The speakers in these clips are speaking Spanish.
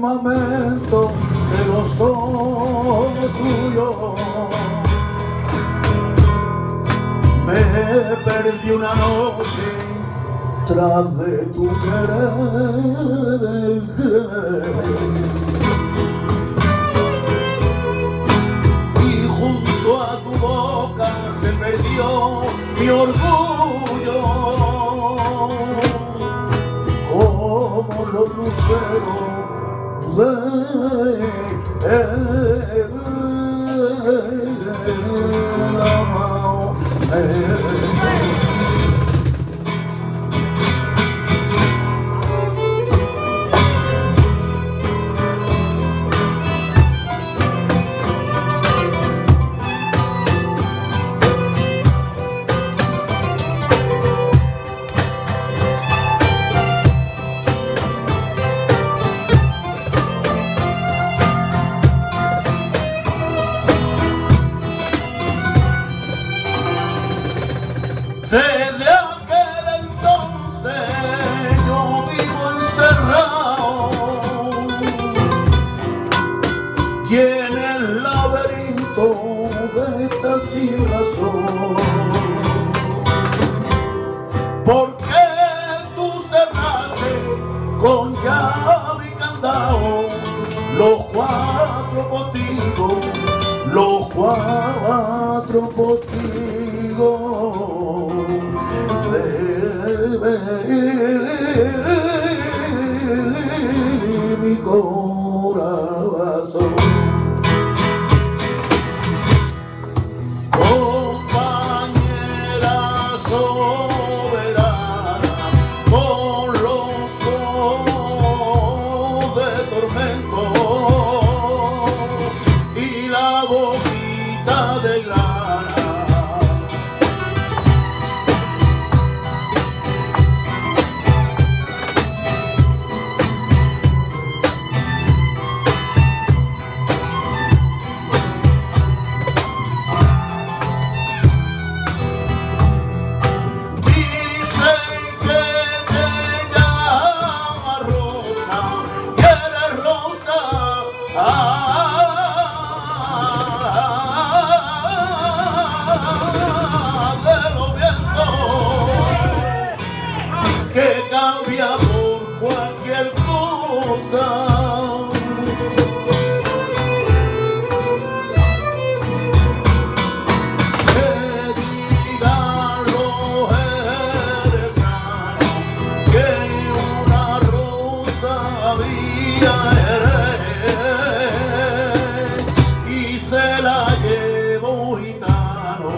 firmamento de los dos tuyos. Me perdí una noche tras de tu querer, y junto a tu boca se perdió mi orgullo, como los luceros de la mano. Desde aquel entonces yo vivo encerrado y en el laberinto de esta sin razón, porque tú cerraste con llave y candado los cuatro postigos de mi corazón. Compañera soberana, con los ojos de tormento y la boquita de grana, que cambia por cualquier cosa. Que digan los jerezanos que una rosa había y se la llevó un gitano,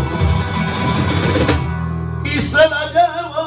y se la lleva